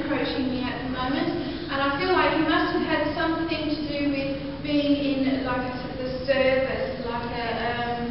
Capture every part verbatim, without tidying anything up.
approaching me at the moment, and I feel like he must have had something to do with being in like a, the service, like a um,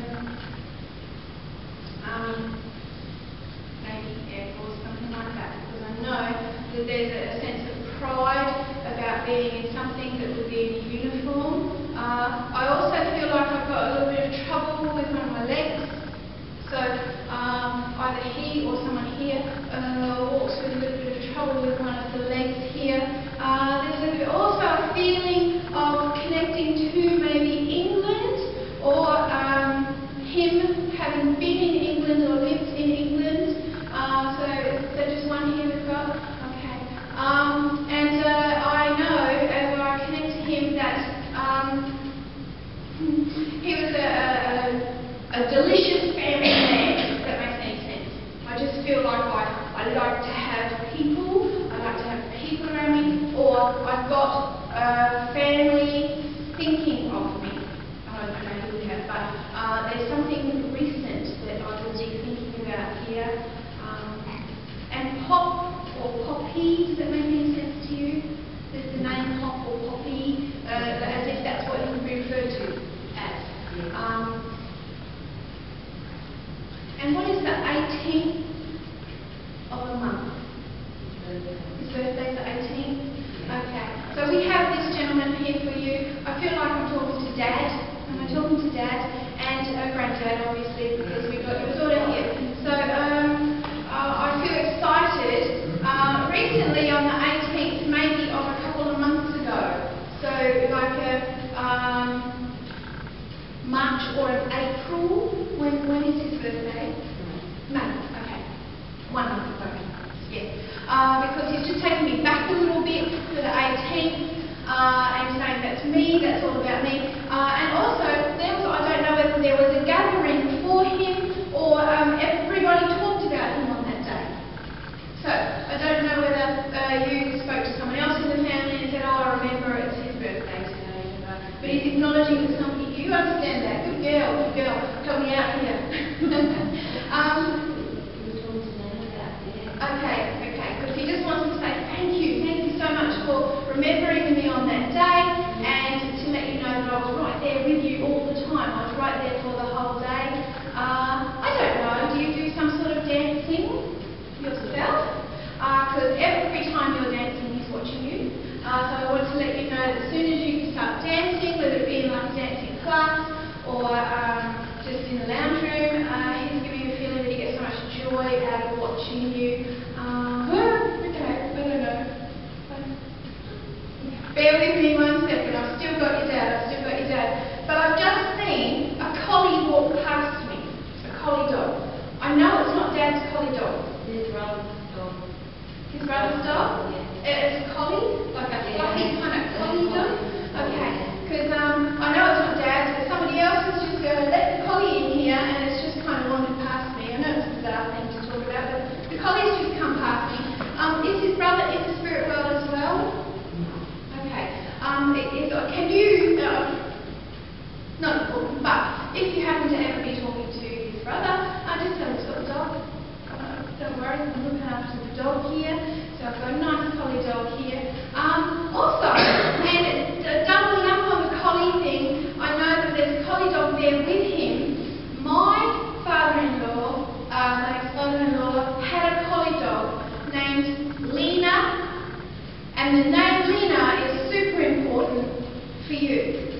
um, maybe Air Force, something like that, because I know that there's a, a sense of pride about being in something that would be in a uniform. Uh, I also feel like I've got a little bit of trouble with one of my legs. So um, either he or someone here uh, walks with a little bit of trouble with one of the legs here. Uh, there's a, also a feeling of connecting to maybe England, or um, him having been in England or lived in England. Uh, so is there just one here we've got? Okay. Um, and uh, I know as I connect to him that um, he was a, a, a delicious family man, if that makes any sense. I just feel like I, I like to have people, I like to have people around me, or I've got uh, family thinking of me. I don't know who we have, but uh, there's something recent that I would be thinking about here. Um, and Pop or Poppy, does that make any sense to you? Is the name Pop or Poppy, uh, as if that's what he would be referred to as. Um, and what is the eighteenth of a month? His birthday's the eighteenth? Okay. So we have this gentleman here for you. I feel like I'm talking to Dad. Am I talking to Dad? And uh, Granddad, obviously, because we've got your daughter here. So um, uh, I feel excited. Uh, recently on the eighteenth, maybe of a couple of months ago. So like a um, March or an April. When when is his birthday? May. Okay. One month ago. Yes. Uh, because he's just taken me back a little bit to the eighteenth uh, and saying that's me, that's all about me. Uh, and also, there was, I don't know whether there was a gathering for him or um, everybody talked about him on that day. So I don't know whether uh, you spoke to someone else in the family and said, oh, I remember it's his birthday today. You know. But he's acknowledging that somebody, you understand that. Good girl, good girl. Help me out here. um, Okay, okay, because he just wants to say thank you, thank you so much for remembering me on that day, and to let you know that I was right there with you all the time. I was right there for the whole day. Uh, I don't know, do you do some sort of dancing yourself? Because uh, every time you're dancing, he's watching you. Uh, so I want to let you know that as soon as you start dancing, whether it be in like a dancing class or um, just in the lounge room, uh, he's giving you a feeling that he gets so much joy out of watching you. Um, okay, I don't know. Bear with me one second, I've still got your dad, I've still got your dad. But I've just seen a collie walk past me, a collie dog. I know it's not Dad's collie dog. His brother's dog. His brother's dog? Yeah. It's a collie? Like a fluffy kind of collie dog? Okay, because um, I know it's not Dad's, but somebody else has just uh, let the collie in here and it's just kind of wandered past me. I know it's a bizarre thing to talk about, but the collie's just come past me. Um, is his brother in the spirit world as well? Okay. Um, is, can you, uh, not important, but if you happen to ever be talking to his brother, uh, just tell him he's got a dog. Uh, don't worry, I'm looking after the dog here. So I've got a nice collie dog here. Um, also, and uh, doubling up on the collie thing, I know that there's a collie dog there with him. My father-in-law, uh, my ex-father-in-law, had a collie dog named Lena, and the name Lena is super important for you.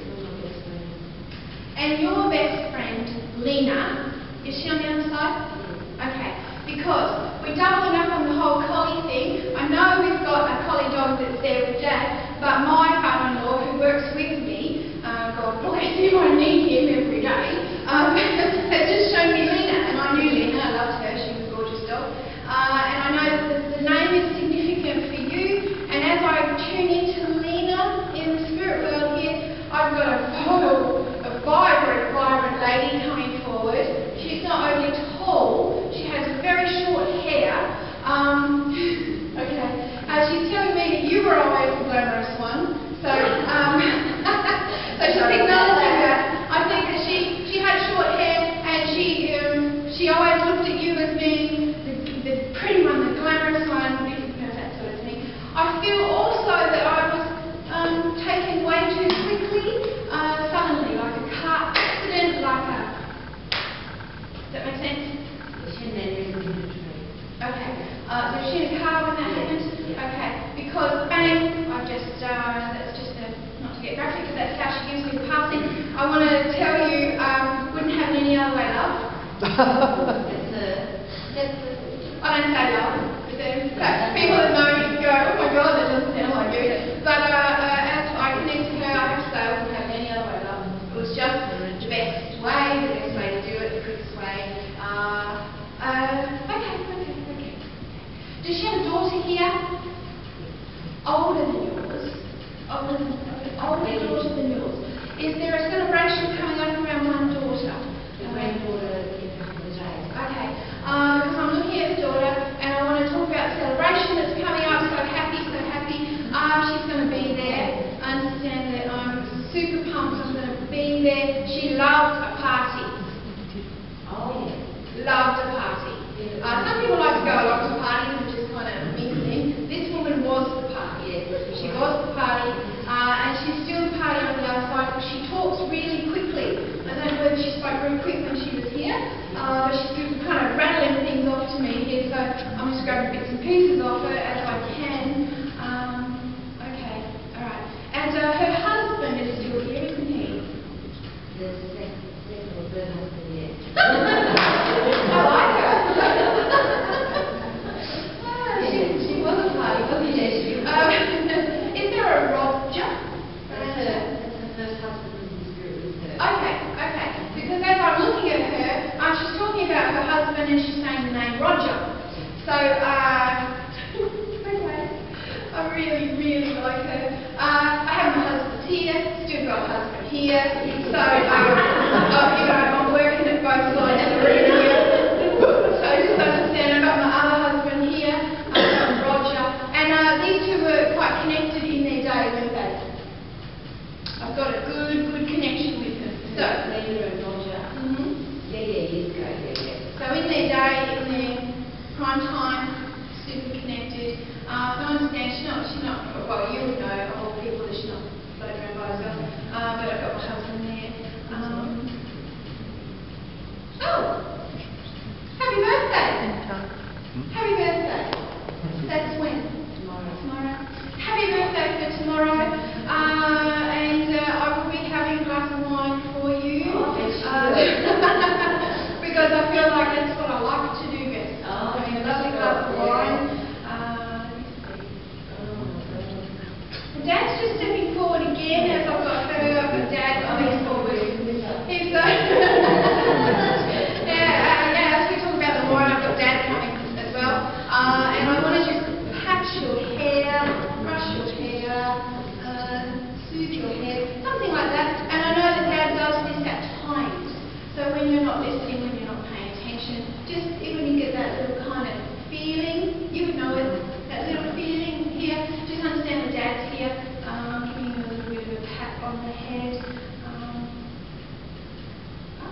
And your best friend, Lena, is she on the other side? Okay, because we're doubling up on the whole collie thing. I know we've got a collie dog that's there with Dad, but my father-in-law, who works with me, uh, God bless him, I need him every day, um, has just shown me Lena, and I knew Lena, I loved her, she was a gorgeous dog. Uh, and I know that the name is significant for you, and as I tune into Lena in the spirit world here, I've got a, oh, a vibrant, vibrant lady coming forward. She's not only tall, she has very short hair, It's a, that's a, I don't say love, but then perhaps people that know me go, oh my god, that doesn't sound like you. But uh, uh, as I connect to her, I have to say I wouldn't have any other way love. It was just the best way, the best way to do it, the quickest way. Uh, uh, okay, okay, okay. Does she have a daughter here? Older than yours? Older than, older daughter than yours? Is there a celebration coming up around one daughter? the granddaughter in a couple of days. Okay, uh, because I'm looking at the daughter and I want to talk about celebration that's coming up. So happy, so happy. Uh, she's going to be there. I understand that I'm super pumped. I'm going to be there. She loved a party. Oh, yes. Loved a party. Uh, some people like to go along to parties and just kind of mix in. This woman was the party. Yes. She was the party. Uh, and she's still the party on the other side because she talks really quickly. I don't know whether she spoke very quick when she was here, uh, but she's kind of rattling things off to me here, so I'm just grabbing bits and pieces off her as I can. Um, okay, alright. And uh, her husband is still here, isn't he? The second, second or third husband, yes. I like her. Ah, she, she was a party, wasn't she? Yes, she was. Um, is there a Roger? That's her, that's her first husband in the spirit with her. Okay, okay. Because as I'm looking at her, uh, she's talking about her husband and she's saying the name Roger. So, uh, okay. I really, really like her. Uh, I have my husband here, still got a husband here. So, um, uh, you know, I'm working at both sides of the room here. So just understand, I've got my other husband here, I've got Roger. And uh, these two were quite connected in their day, weren't they? I've got a good, good connection with them. So, Linda and Roger. mm-hmm. Yeah, yeah, years ago, yeah, yeah. So in their day, in their prime time, super connected. Uh, so I understand she's not, she's not, well, you would know of all people that she's not floating around by herself. Uh, but I've got my husband there. Um, oh! Happy birthday! Happy birthday! That's when? Tomorrow. Tomorrow. Happy birthday for tomorrow. Uh, and uh, I will be having a glass of wine for you. Oh, yes, you uh, will. because I feel like that's what I like to do best. Oh, Having a lovely glass of yeah. wine. Uh, Dad's just stepping forward again as I've got her. I've got Dad coming forward. He's uh, yeah, uh, yeah, as we talk about the wine, I've got Dad coming as well. Uh, and I want to just pat your hair, brush your hair, uh, soothe your hair, something like that. And I know that Dad does this at times. So when you're not listening, when you're not paying attention, just when you get that little kind of feeling, you would know it, that little feeling here, just understand that Dad's here, um, giving you a little bit of a pat on the head. Um, oh.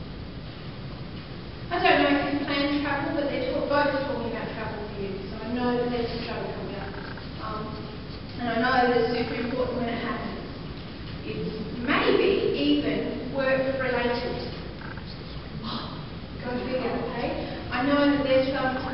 I don't know if you plan travel, but they're talk, both talking about travel for you, so I know that there's some travel coming up. Um, and I know that it's super important when it happens. It's maybe even work-related. Go figure, okay? I know that there's some